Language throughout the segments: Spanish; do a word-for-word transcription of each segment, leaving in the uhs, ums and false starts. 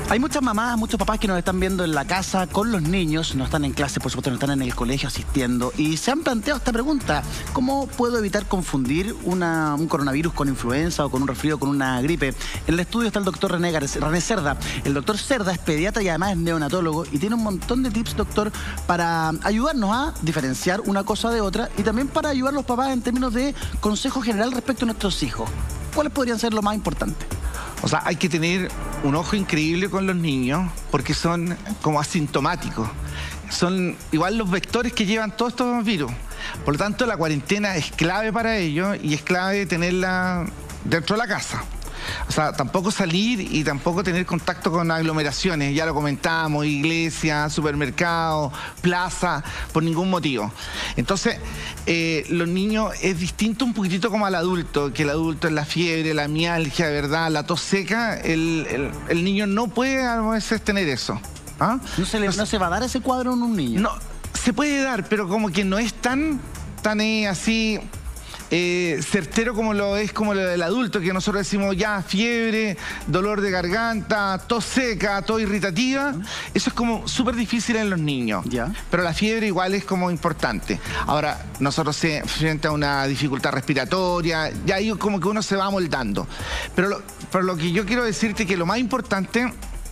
Hay muchas mamás, muchos papás que nos están viendo en la casa con los niños, no están en clase, por supuesto, no están en el colegio asistiendo, y se han planteado esta pregunta: ¿cómo puedo evitar confundir una, un coronavirus con influenza o con un resfrío o con una gripe? En el estudio está el doctor René, René Cerda. El doctor Cerda es pediatra y además es neonatólogo y tiene un montón de tips, doctor, para ayudarnos a diferenciar una cosa de otra y también para ayudar a los papás en términos de consejo general respecto a nuestros hijos. ¿Cuáles podrían ser lo más importante? O sea, hay que tener un ojo increíble con los niños porque son como asintomáticos. Son igual los vectores que llevan todos estos virus. Por lo tanto, la cuarentena es clave para ellos y es clave tenerla dentro de la casa. O sea, tampoco salir y tampoco tener contacto con aglomeraciones, ya lo comentamos, iglesia, supermercado, plaza, por ningún motivo. Entonces, eh, los niños es distinto un poquitito como al adulto, que el adulto es la fiebre, la mialgia, ¿verdad? La tos seca, el, el, el niño no puede a veces tener eso. ¿Ah? ¿No se, le, ¿No se va a dar ese cuadro en un niño? No, se puede dar, pero como que no es tan, tan eh, así... Eh, certero como lo es como lo del adulto, que nosotros decimos ya fiebre, dolor de garganta, tos seca, tos irritativa. Eso es como súper difícil en los niños. ¿Ya? Pero la fiebre igual es como importante. Ahora, nosotros se frente a una dificultad respiratoria, ya ahí como que uno se va amoldando. Pero lo, pero lo que yo quiero decirte que lo más importante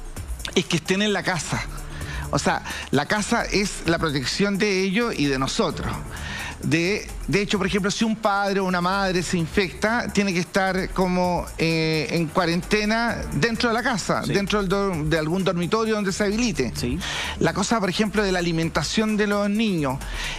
es que estén en la casa. O sea, la casa es la protección de ellos y de nosotros. De, de hecho, por ejemplo, si un padre o una madre se infecta, tiene que estar como eh, en cuarentena dentro de la casa, sí. dentro del do, de algún dormitorio donde se habilite. Sí. La cosa, por ejemplo, de la alimentación de los niños,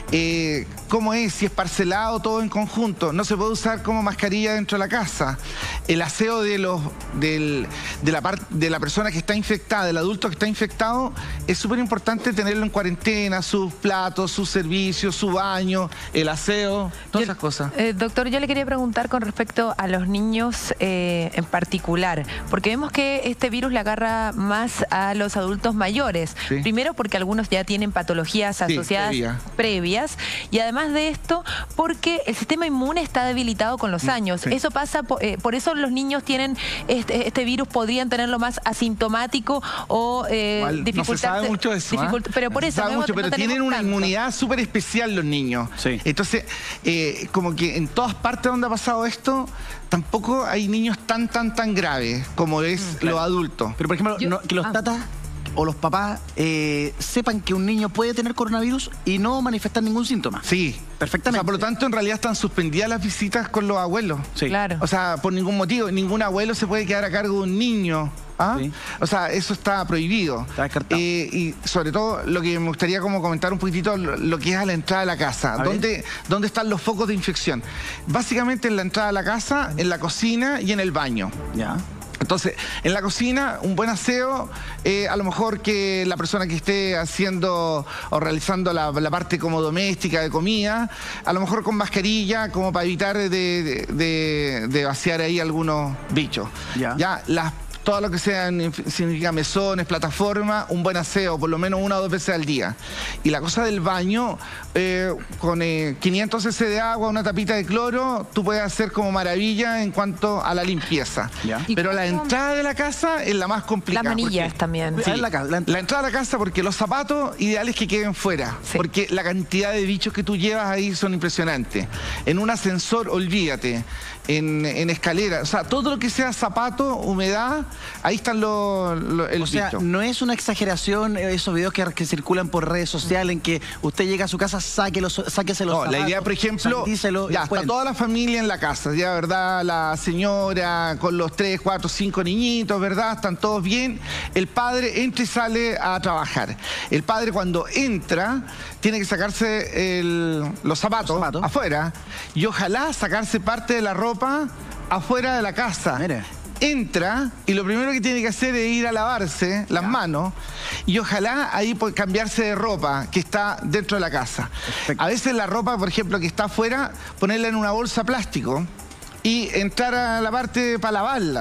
eh, ¿cómo es? Si es parcelado, todo en conjunto. No se puede usar como mascarilla dentro de la casa. El aseo de, los, del, de, la, part, de la persona que está infectada, del adulto que está infectado, es súper importante tenerlo en cuarentena, sus platos, sus servicios, su baño, el aseo, todas yo, esas cosas. Eh, doctor, yo le quería preguntar con respecto a los niños eh, en particular, porque vemos que este virus le agarra más a los adultos mayores. Sí. Primero porque algunos ya tienen patologías asociadas sí, previa. previas y además de esto porque el sistema inmune está debilitado con los años. Sí. Eso pasa, eh, por eso los niños tienen este, este virus, podrían tenerlo más asintomático o eh, dificultad. No se sabe mucho de eso, ¿eh? Pero por no eso se sabe mucho, pero no tienen una tanto. inmunidad súper especial los niños. Sí. Entonces, eh, como que en todas partes donde ha pasado esto, tampoco hay niños tan, tan, tan graves como es mm, claro. los adultos. Pero, por ejemplo, Yo, no, que los ah. tatas o los papás eh, sepan que un niño puede tener coronavirus y no manifestar ningún síntoma. Sí. Perfectamente. O sea, por lo tanto, en realidad están suspendidas las visitas con los abuelos. Sí. Claro. O sea, por ningún motivo, ningún abuelo se puede quedar a cargo de un niño. ¿Ah? Sí. O sea, eso está prohibido. Está descartado. Eh, y sobre todo, lo que me gustaría como comentar un poquitito, lo, lo que es a la entrada de la casa. ¿Dónde, ¿Dónde están los focos de infección? Básicamente en la entrada de la casa, en la cocina y en el baño. Ya. Entonces, en la cocina, un buen aseo, eh, a lo mejor que la persona que esté haciendo o realizando la, la parte como doméstica de comida, a lo mejor con mascarilla, como para evitar de, de, de, de vaciar ahí algunos bichos. Ya, ya las todo lo que sean, significa mesones, plataformas, un buen aseo, por lo menos una o dos veces al día. Y la cosa del baño, eh, con eh, quinientos centilitros de agua, una tapita de cloro, tú puedes hacer como maravilla en cuanto a la limpieza. ¿Ya? Pero la entrada de la casa es la más complicada. Las manillas porque, también. Sí, la, la, la entrada de la casa, porque los zapatos, ideal es que queden fuera. Sí. Porque la cantidad de bichos que tú llevas ahí son impresionantes. En un ascensor, olvídate. En, en escalera, o sea, todo lo que sea zapato, humedad, ahí están los, los el O sea, bicho. No es una exageración esos videos que, que circulan por redes sociales en que usted llega a su casa, saque los, sáquese los no, zapatos. La idea, por ejemplo, ya está toda la familia en la casa, ya, ¿verdad? La señora con los tres, cuatro, cinco niñitos, ¿verdad? Están todos bien. El padre entra y sale a trabajar. El padre cuando entra tiene que sacarse el, los, zapatos los zapatos afuera y ojalá sacarse parte de la ropa afuera de la casa. Mire. Entra y lo primero que tiene que hacer es ir a lavarse las ya. manos y ojalá ahí por cambiarse de ropa que está dentro de la casa. Perfecto. A veces la ropa, por ejemplo, que está afuera, ponerla en una bolsa plástico y entrar a la parte para lavarla.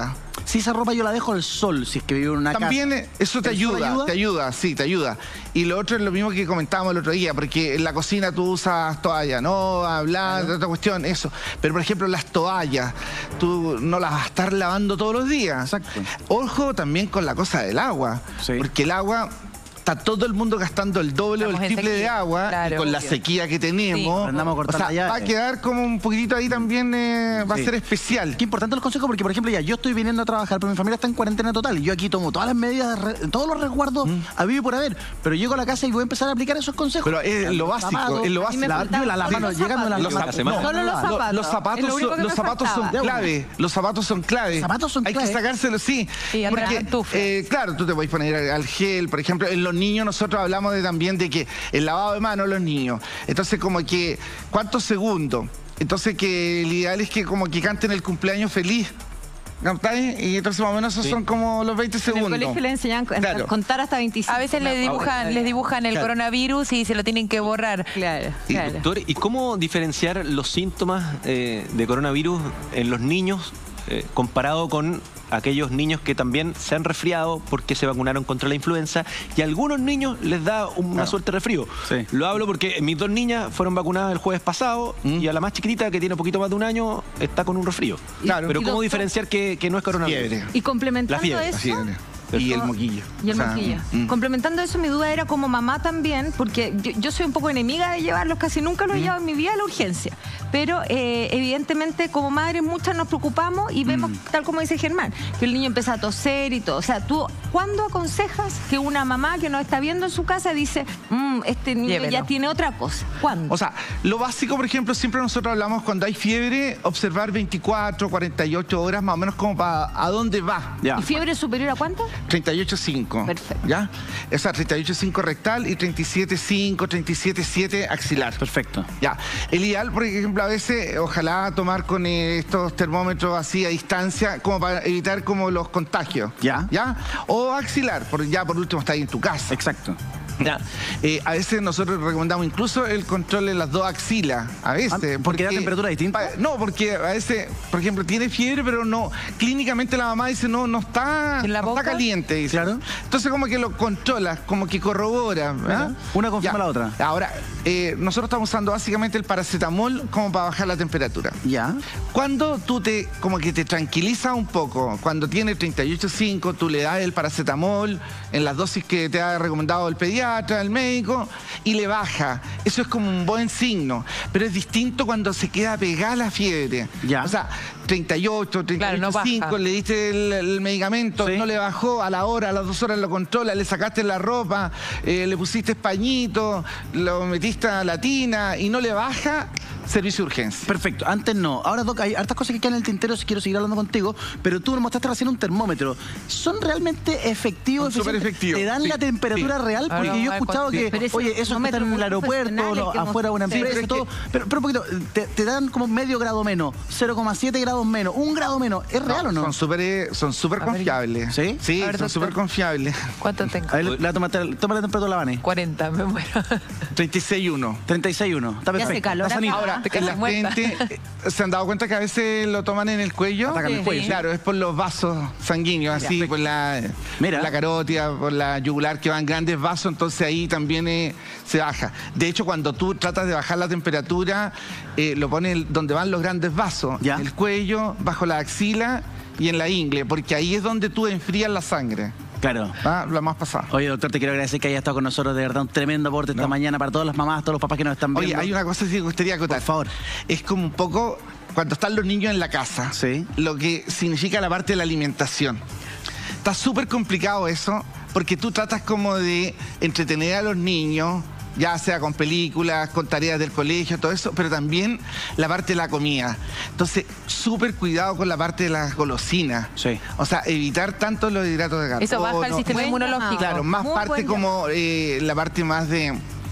si esa ropa yo la dejo al sol, si es que vivo en una También casa. También eso te ayuda, ayuda, te ayuda, sí, te ayuda. Y lo otro es lo mismo que comentábamos el otro día, porque en la cocina tú usas toalla, ¿no? Hablar de otra cuestión, eso. Pero, por ejemplo, las toallas, tú no las vas a estar lavando todos los días. Exacto. Ojo también con la cosa del agua, sí. porque el agua... Está todo el mundo gastando el doble Estamos o el triple de agua, claro, y con la sequía que tenemos. Sí. Andamos a cortar o sea, la llave. va a quedar como un poquitito ahí también, eh, va Sí. a ser especial. Qué importante los consejos, porque por ejemplo ya yo estoy viniendo a trabajar, pero mi familia está en cuarentena total. Y yo aquí tomo todas las medidas, re, todos los resguardos mm. habido y por haber. Pero llego a la casa y voy a empezar a aplicar esos consejos. Pero es lo básico, zapatos, es lo básico. La, yo la, las manos, llegando a las Los manos. zapatos. No, Solo los zapatos. Los zapatos, Es lo único son, que los me zapatos son faltaba. clave. Los zapatos son clave. Los zapatos son Hay clave. que sacárselos, sí. Sí, porque, eh, claro, tú te puedes poner al gel. Por ejemplo, en los niños nosotros hablamos de, también de que el lavado de manos los niños. Entonces, como que, ¿cuántos segundos? Entonces, que el ideal es que como que canten el cumpleaños feliz. ¿Captáis? Y entonces más o menos esos sí. son como los veinte segundos. En el colegio le enseñan a claro. contar hasta veinticinco. A veces les dibujan, les dibujan el claro. coronavirus y se lo tienen que borrar. Claro, y, claro. Doctor, ¿y cómo diferenciar los síntomas eh, de coronavirus en los niños eh, comparado con aquellos niños que también se han resfriado porque se vacunaron contra la influenza y a algunos niños les da una claro. suerte de resfrío? Sí. Lo hablo porque mis dos niñas fueron vacunadas el jueves pasado mm. y a la más chiquitita, que tiene un poquito más de un año, está con un resfrío. Claro. Pero ¿cómo doctor? diferenciar que, que no es coronavirus? Fiebre. Y complementando la fiebre, eso... la fiebre. Y el moquillo. Y el o sea, moquillo. Mm. Complementando eso, mi duda era como mamá también, porque yo, yo soy un poco enemiga de llevarlos, casi nunca los he mm. llevado en mi vida a la urgencia. Pero eh, evidentemente como madres muchas nos preocupamos y vemos, mm. tal como dice Germán, que el niño empieza a toser y todo. O sea, ¿tú cuándo aconsejas que una mamá que nos está viendo en su casa dice, mmm, este niño Llévelo. ya tiene otra cosa? ¿Cuándo? O sea, lo básico, por ejemplo, siempre nosotros hablamos cuando hay fiebre, observar veinticuatro, cuarenta y ocho horas más o menos como para a dónde va. Ya. ¿Y fiebre superior a cuánto? treinta y ocho punto cinco. Perfecto. ¿Ya? O sea, treinta y ocho punto cinco rectal y treinta y siete punto cinco, treinta y siete punto siete axilar. Perfecto. Ya. El ideal, por ejemplo, a veces, ojalá tomar con eh, estos termómetros así a distancia, como para evitar como los contagios. Ya. ¿Ya? O axilar, por, ya por último está ahí en tu casa. Exacto. Ya. Eh, a veces nosotros recomendamos incluso el control en las dos axilas. A veces. Ah, ¿Porque, porque da temperatura distinta? Pa, no, porque a veces, por ejemplo, tiene fiebre, pero no. Clínicamente la mamá dice, no, no está, ¿En la no boca? está caliente. Dice. Claro. Entonces como que lo controla, como que corrobora. ¿verdad? Una confirma ya. la otra. Ahora, eh, nosotros estamos usando básicamente el paracetamol como para bajar la temperatura. Ya. Cuando tú te, como que te tranquiliza un poco, cuando tiene treinta y ocho punto cinco, tú le das el paracetamol en las dosis que te ha recomendado el pediatra, el médico, y le baja. Eso es como un buen signo. Pero es distinto cuando se queda pegada la fiebre. Ya. O sea, treinta y ocho, treinta y ocho punto cinco, claro, no le diste el, el medicamento, sí. no le bajó, a la hora, a las dos horas lo controla, le sacaste la ropa, eh, le pusiste pañito, lo metiste a la tina y no le baja, servicio de urgencia. Perfecto. Antes no. Ahora, Doc, hay hartas cosas que quedan en el tintero si quiero seguir hablando contigo, pero tú nos mostraste recién un termómetro. ¿Son realmente efectivos? Súper efectivos. ¿Te dan sí, la temperatura sí. real? Porque Ahora, yo he escuchado que, pero oye, eso que están en el aeropuerto, lo, afuera de una empresa y todo, pero, pero un poquito, te, te dan como medio grado menos, cero coma siete grados menos, un grado menos. ¿Es real no, o no? Son súper son súper confiables. ¿Sí? Sí, ver, son súper confiables. ¿Cuánto tengo? A ver, la, toma, toma la temperatura, la Vane. cuarenta, me muero. treinta y seis punto uno. treinta y seis punto uno. Está perfecto. hace calor Está sanito. Ahora, Te en la muerta. gente, ¿se han dado cuenta que a veces lo toman en el cuello? Atacan el cuello. Claro, es por los vasos sanguíneos, así, Mira. por la, Mira. por la carótida, por la yugular, que van grandes vasos, entonces ahí también eh, se baja. De hecho, cuando tú tratas de bajar la temperatura, eh, lo pones donde van los grandes vasos, ¿Ya? en el cuello, bajo la axila y en la ingle, porque ahí es donde tú enfrías la sangre. Claro. ¿Ah? La más pasada. Oye, doctor, te quiero agradecer que hayas estado con nosotros. De verdad, un tremendo aporte esta No. mañana para todas las mamás, todos los papás que nos están viendo. Oye, hay una cosa que me gustaría acotar. Por favor. Es como un poco cuando están los niños en la casa. Sí. Lo que significa la parte de la alimentación. Está súper complicado eso, porque tú tratas como de entretener a los niños, ya sea con películas, con tareas del colegio, todo eso, pero también la parte de la comida. Entonces, súper cuidado con la parte de las golosinas. Sí. O sea, evitar tanto los hidratos de carbono. Eso baja el sistema Buen inmunológico. llamado. Claro, más Muy parte buen como eh, la parte más de...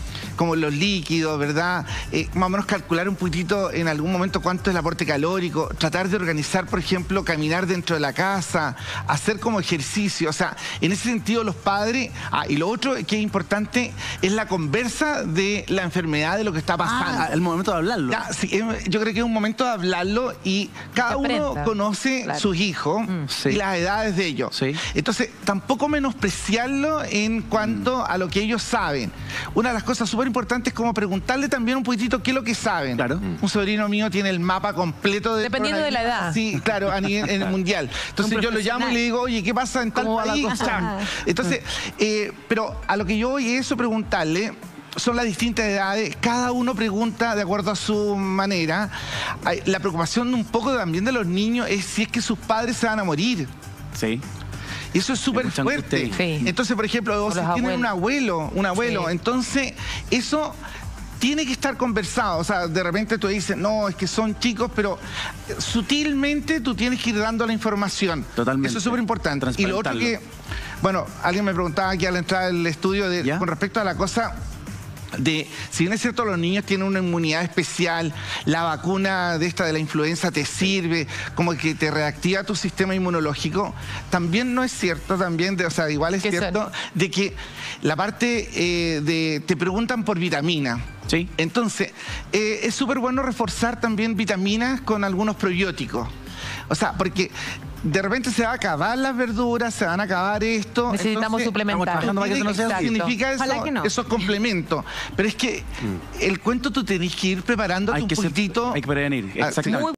como los líquidos, ¿verdad? Eh, más o menos calcular un poquitito en algún momento cuánto es el aporte calórico, tratar de organizar, por ejemplo, caminar dentro de la casa, hacer como ejercicio. O sea, en ese sentido los padres... Ah, y lo otro que es importante es la conversa de la enfermedad, de lo que está pasando. Ah, el momento de hablarlo. Ya, sí, yo creo que es un momento de hablarlo y cada uno conoce claro. sus hijos Mm. sí. y las edades de ellos. Sí. Entonces, tampoco menospreciarlo en cuanto mm. a lo que ellos saben. Una de las cosas súper importantes es como preguntarle también un poquitito qué es lo que saben. Claro. Mm. Un sobrino mío tiene el mapa completo de... Dependiendo de la edad. Sí, claro, a nivel, en el mundial. Entonces yo lo llamo y le digo, oye, ¿qué pasa en tal país? Entonces, eh, pero a lo que yo voy es eso, preguntarle... Son las distintas edades, cada uno pregunta de acuerdo a su manera. La preocupación un poco también de los niños es si es que sus padres se van a morir. Sí. Eso es súper fuerte. Sí. Entonces, por ejemplo, si tienen un abuelo, un abuelo, sí. entonces eso... tiene que estar conversado, o sea, de repente tú dices, no, es que son chicos, pero sutilmente tú tienes que ir dando la información. Totalmente. Eso es súper importante. Y lo otro que, bueno, alguien me preguntaba aquí al entrar al estudio de, con respecto a la cosa... de, si bien es cierto, los niños tienen una inmunidad especial, la vacuna de esta de la influenza te sirve, como que te reactiva tu sistema inmunológico, también no es cierto, también, de, o sea, igual es cierto, son? de que la parte eh, de, te preguntan por vitamina. Sí. Entonces, eh, es súper bueno reforzar también vitaminas con algunos probióticos. O sea, porque de repente se va a acabar las verduras, se van a acabar esto. Necesitamos entonces, suplementar. Para que no sea significa eso, no. esos complementos. Pero es que mm. el cuento tú tenés que ir preparándote hay un que poquitito. Ser, hay que prevenir, exactamente.